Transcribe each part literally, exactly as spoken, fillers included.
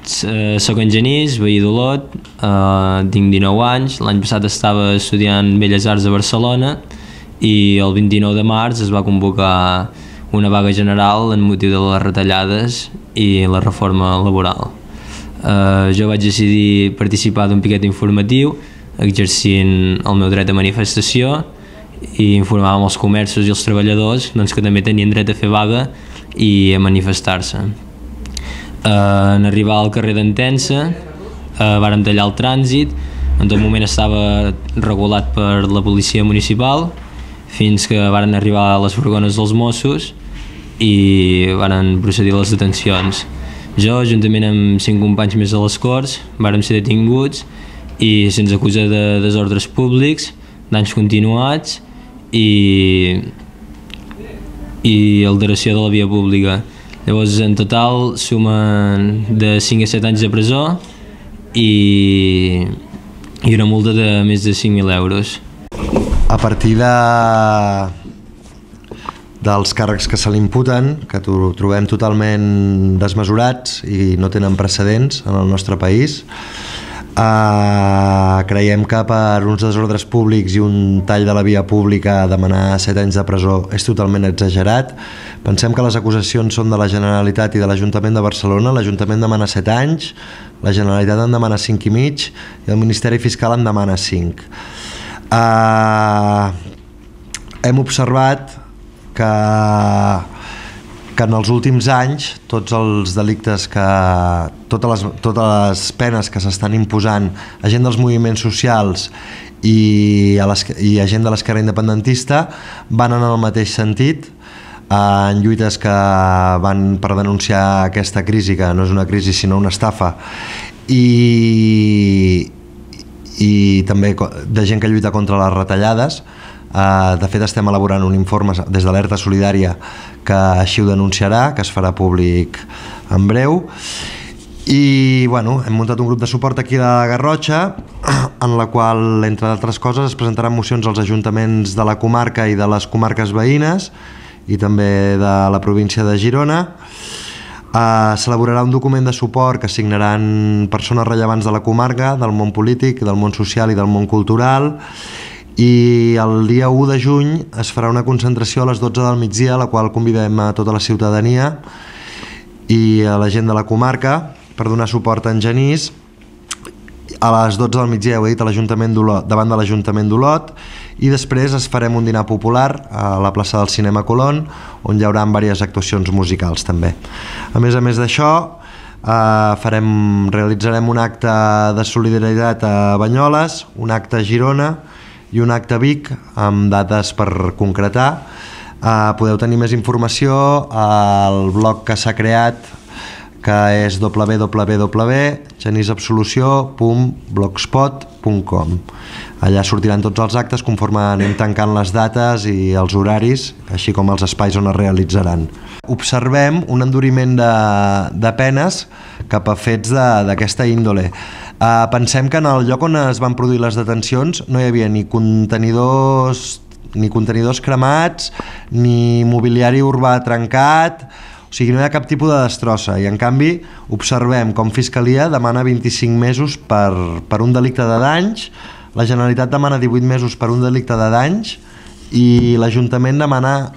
Soc en Genís, veí d'Olot, eh, tinc dinou anys, l'any passat estava estudiant Belles Arts a Barcelona i el vint-i-nou de març es va convocar una vaga general en motiu de les retallades i la reforma laboral. Eh, jo vaig decidir participar d'un piquet informatiu exercint el meu dret a manifestació i informaàvem els comerços i els treballadors doncs, que també tenien dret a fer vaga i a manifestar-se. Uh, en arribar al carrer d'Entença uh, vàrem tallar el trànsit, en tot moment estava regulat per la policia municipal fins que varen arribar les furgones dels Mossos i varen procedir a les detencions. Jo, juntament amb cinc companys més de les Corts, vàrem ser detinguts i se'ns acusa de desordres públics, danys continuats i, i alteració de la via pública. Llavors, en total, sumen de cinc a set anys de presó i, i una multa de més de cinc mil euros. A partir de, dels càrrecs que se li imputen, que trobem totalment desmesurats i no tenen precedents en el nostre país, Uh, creiem que per uns desordres públics i un tall de la via pública demanar set anys de presó és totalment exagerat. Pensem que les acusacions són de la Generalitat i de l'Ajuntament de Barcelona. L'Ajuntament demana set anys, la Generalitat en demana cinc i mig i el Ministeri Fiscal en demana cinc. Uh, hem observat que que en els últims anys tots els delictes que totes les, totes les penes que s'estan imposant a gent dels moviments socials i a, les, i a gent de l'esquerra independentista van en el mateix sentit, en lluites que van per denunciar aquesta crisi, que no és una crisi sinó una estafa, i, i també de gent que lluita contra les retallades. Uh, de fet, estem elaborant un informe des d'Alerta Solidària que així ho denunciarà, que es farà públic en breu. I bueno, hem muntat un grup de suport aquí a la Garrotxa, en la qual, entre d'altres coses, es presentaran mocions als ajuntaments de la comarca i de les comarques veïnes i també de la província de Girona. Uh, S'elaborarà un document de suport que signaran persones rellevants de la comarca, del món polític, del món social i del món cultural. I el dia u de juny es farà una concentració a les dotze del migdia, a la qual convidem a tota la ciutadania i a la gent de la comarca per donar suport a en Genís. A les dotze del migdia, ho he dit, a l'Ajuntament d'Olot, davant de l'Ajuntament d'Olot, i després es farem un dinar popular a la plaça del Cinema Colón, on hi haurà diverses actuacions musicals també. A més a més d'això, eh, farem, realitzarem un acte de solidaritat a Banyoles, un acte a Girona i un acte a Vic amb dates per concretar. Eh, podeu tenir més informació al blog que s'ha creat, que és w w w punt genisabsolució punt blogspot punt com. Allà sortiran tots els actes conforme anem tancant les dates i els horaris, així com els espais on es realitzaran. Observem un enduriment de, de penes cap a fets d'aquesta índole. Uh, pensem que en el lloc on es van produir les detencions no hi havia ni contenidors, ni contenidors cremats, ni mobiliari urbà trencat, o sigui, no hi ha cap tipus de destrossa, i en canvi observem com Fiscalia demana vint-i-cinc mesos per, per un delicte de danys, la Generalitat demana divuit mesos per un delicte de danys i l'Ajuntament demana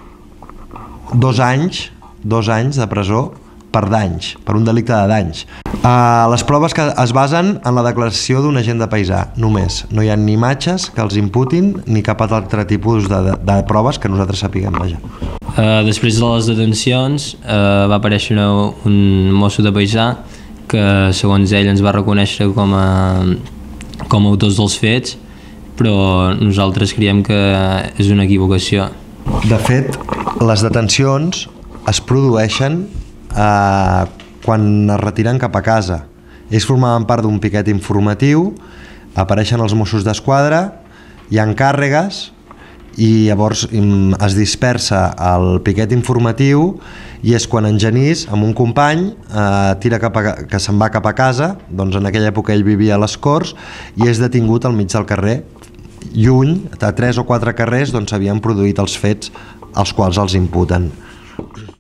dos anys, dos anys de presó per danys, per un delicte de danys. Uh, les proves que es basen en la declaració d'un agent de paisà, només. No hi ha ni imatges que els imputin ni cap altre tipus de, de, de proves que nosaltres sapiguem. Vaja. Uh, després de les detencions uh, va aparèixer una, un mosso de paisà que segons ell ens va reconèixer com a, com a autors dels fets, però nosaltres creiem que és una equivocació. De fet, les detencions es produeixen eh, quan es retiren cap a casa. Ells formaven part d'un piquet informatiu, apareixen els Mossos d'Esquadra, hi ha càrregues i llavors es dispersa el piquet informatiu i és quan en Genís, amb un company, eh, tira cap a, que se'n va cap a casa, doncs en aquella època ell vivia a les Corts i és detingut al mig del carrer. Lluny, a tres o quatre carrers, doncs s'havien produït els fets als quals els imputen.